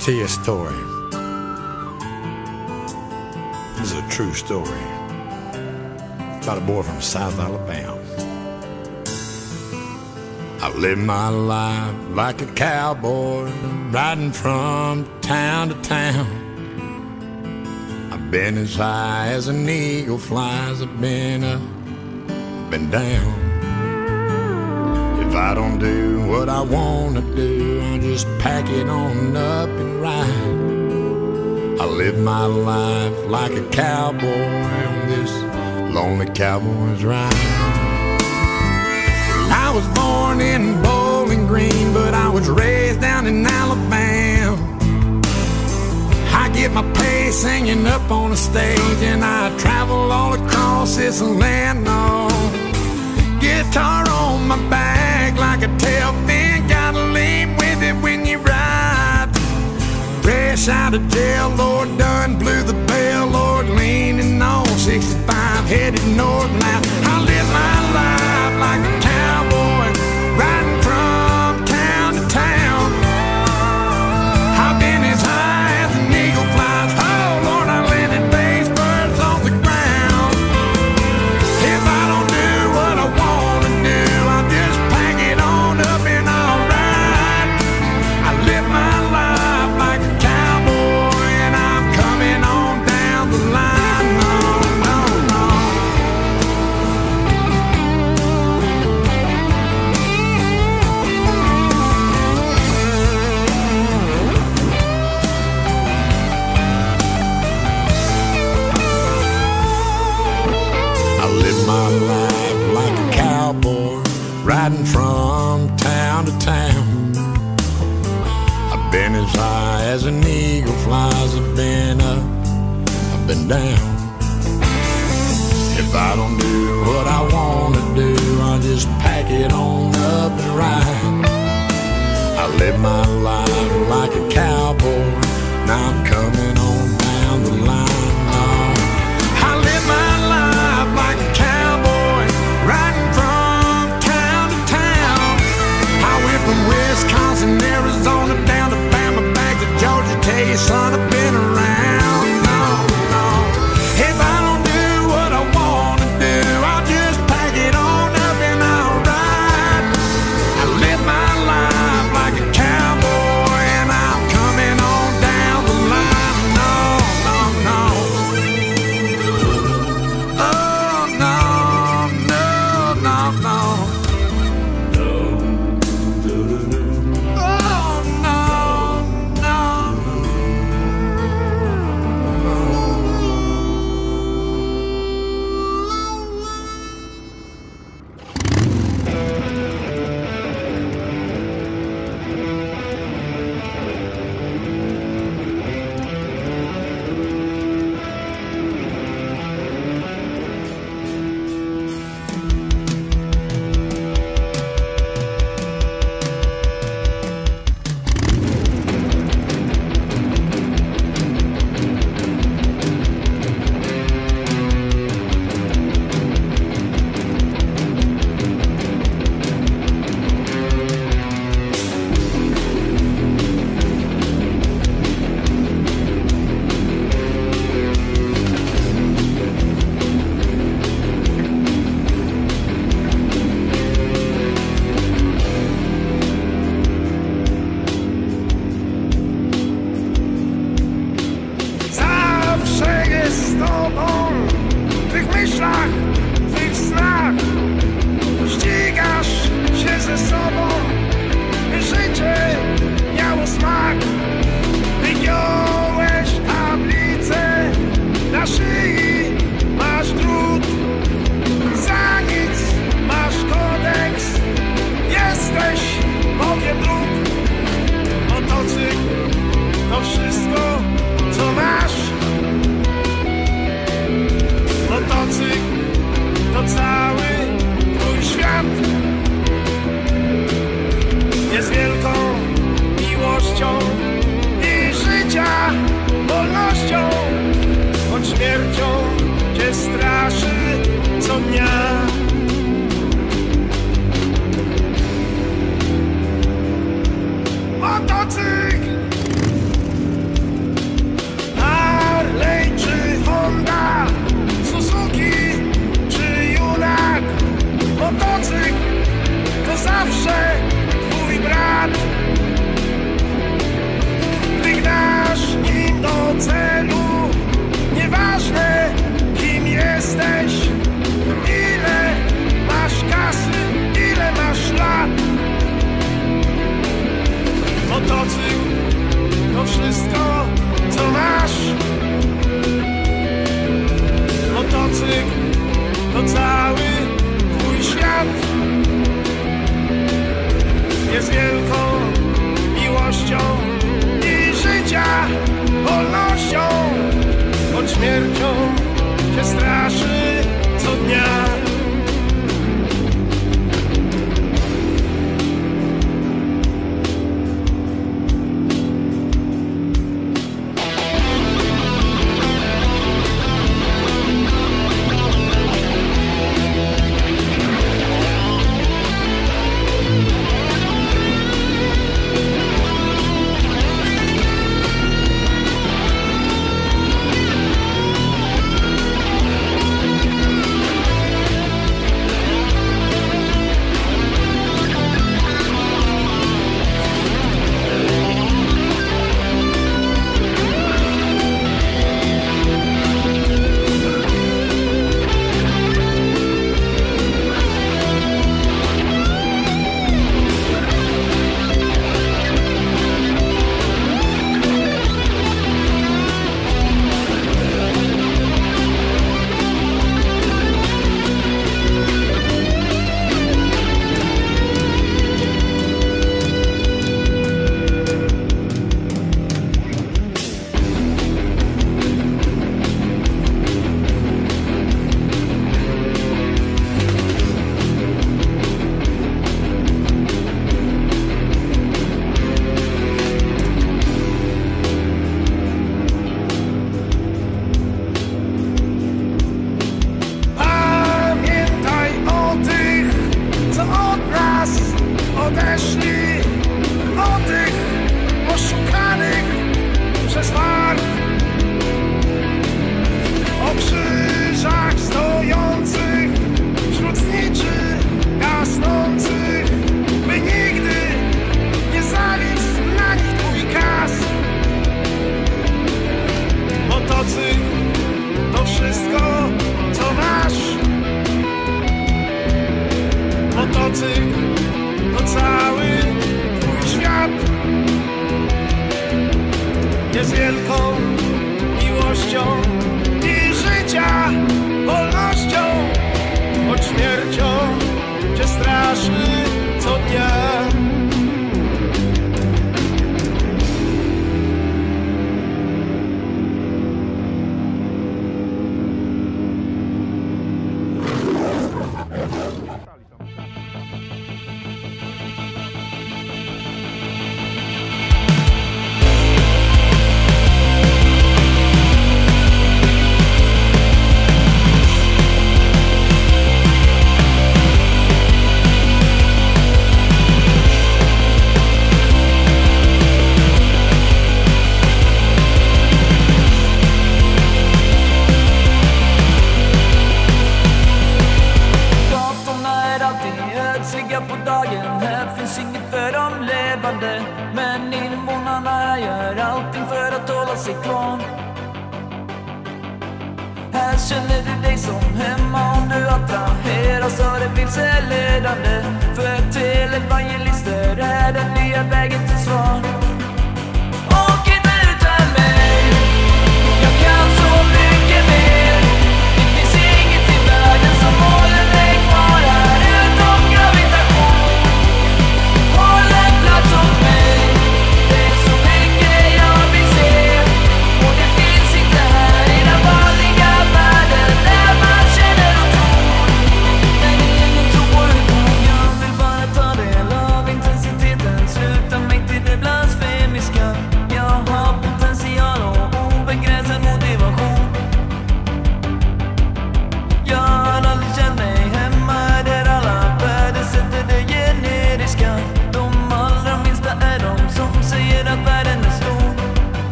tell you a story. This is a true story about a boy from South Alabama. I live my life like a cowboy, riding from town to town. I've been as high as an eagle flies. I've been up, been down. If I don't do what I want to do, I'll just pack it on up and ride. I live my life like a cowboy on this lonely cowboy's ride. I was born in Bowling Green, but I was raised down in Alabama. I get my pay singing up on the stage, and I travel all across this land. No guitar on my back like a tail fin, gotta lean with it when you ride. Fresh out of jail, Lord done blew the bell, Lord leaning on 65, headed north now. I live my life like a cowboy, riding from town to town. I've been as high as an eagle flies. Oh Lord, I landed bass birds on the ground. If I don't do what I want to do, I'll just pack it on up and I'll ride. I live my life like a cowboy, and I'm coming on down the line. No, no, no. I live my life like a cowboy, riding from town to town. I've been as high as an eagle flies. I've been up, I've been down. If I don't do what I want to do, I'll just pack it on up and ride. I live my life like a cowboy, now I'm coming on down the line. Oh, I live my life like a cowboy, riding from town to town. I went from Wisconsin, Arizona, down to Bama, back to Georgia. Tell you, son, I've been around. No, no. If I don't do what I want to do, I'll just pack it on up and I'll ride. I live my life like a cowboy, and I'm coming on down the line. No, no, no. Oh, no, no, no, no. Oh, no, no. Zawsze jest z tobą, w tych myślach, w tych snach. Ścigasz się ze sobą, by życie miało smak. Wygiąłeś tablicę, na szyi masz drut. Za nic masz kodeks, jesteś Bogiem dróg. Motocykl to wszystko, co masz. Motocykl to cały twój świat. Jest wielką miłością i życia wolnością, choć śmiercią jesteś? Ile masz kasy? Ile masz lat? Motocykl to wszystko, co masz. Motocykl to cały twój świat. Jest wielką miłością i życia wolnością. Choć śmiercią cię straszy co dnia. To wszystko, co masz. Motocykl to cały twój świat. Jest wielką miłością i życia wolnością. Choć śmiercią cię straszy co dnia. På dagen, här finns inget för de levande. Men invånarna gör allting för att hålla sig kvar. Här känner du dig som hemma om du attraheras av det vilseledande. För televangelister är den nya vägen till svar.